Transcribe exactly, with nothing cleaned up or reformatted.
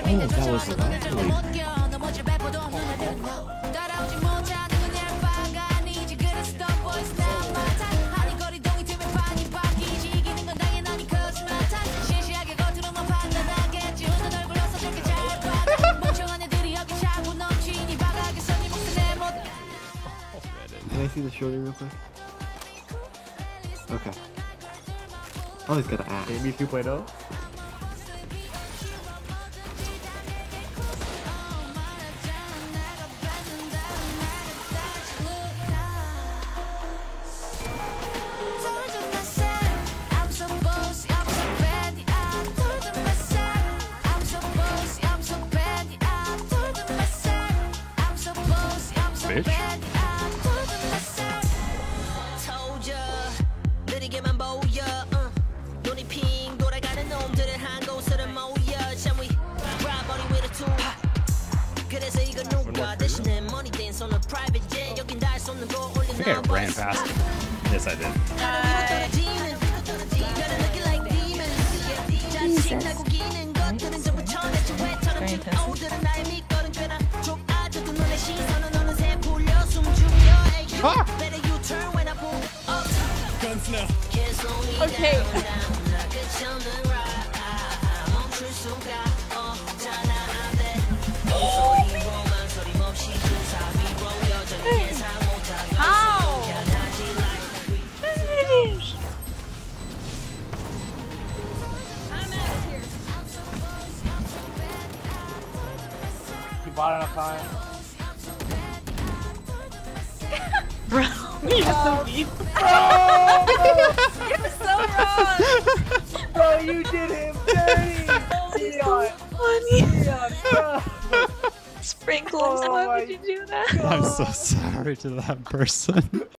that was lovely. Can I see the shoulder real quick? Okay. Oh, he's got an axe. Kaemi two point oh. Bitch. I think I ran past him. Yes, I did. Ah! Okay. How? Finish. I'm out of here. You bought enough time. Bro, you're so mean. You're so wrong. Bro, you did him dirty. So funny. Sprinkles, Oh why my would you do that? I'm so sorry to that person.